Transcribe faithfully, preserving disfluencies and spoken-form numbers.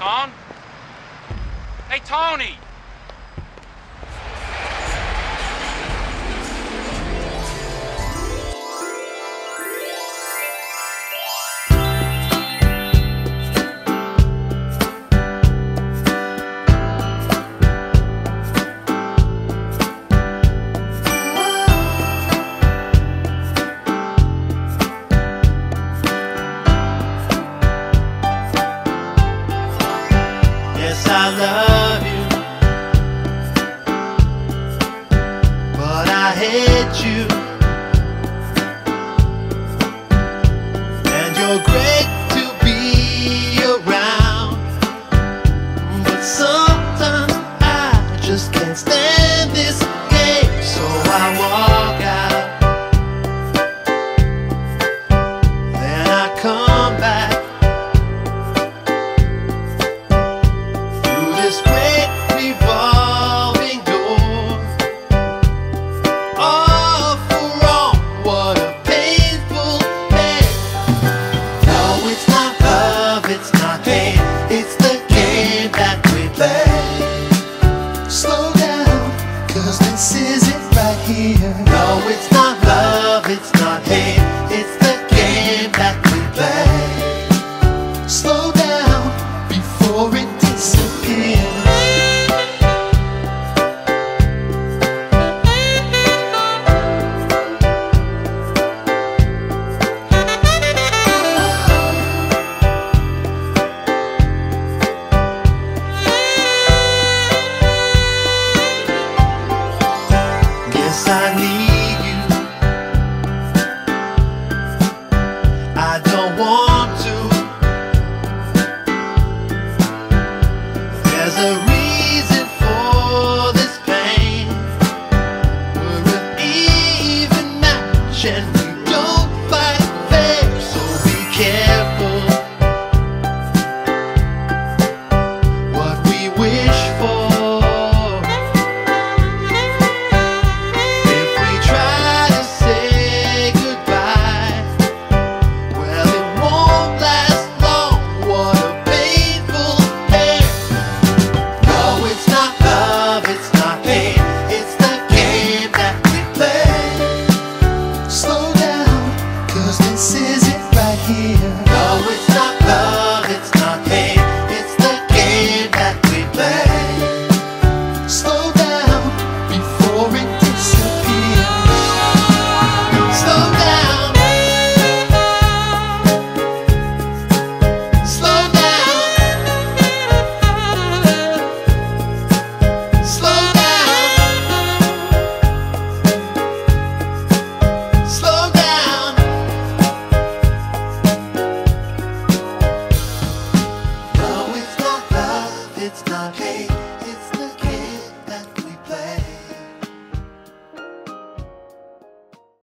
Con? Hey, Tony! Yes, I love you, but I hate you, and you're great to be around, but sometimes I just can't stand this game, so I walk out, then I come back. This great revolving door. All for wrong, what a painful pain. No, it's not love, it's not hate, it's the game that we play. Slow down, cause this is it right here. No, it's not love, it's not hate, it's the game that we play. Slow down before it disappears. Yes, I need you. I don't want to. There's a reason for this pain. We're an even match and we don't fight fair, so be careful what we wish for. If we try to say goodbye, well, it won't last long. What a painful pain. No, it's not love, it's not hate, it's the game that we play. Slow down, cause this is it right here. No, it's not love, it's not hate, it's the game that we play. Slow down before it disappears. Slow down. Slow down. Slow down. Slow down. No, it's not love, it's not hate,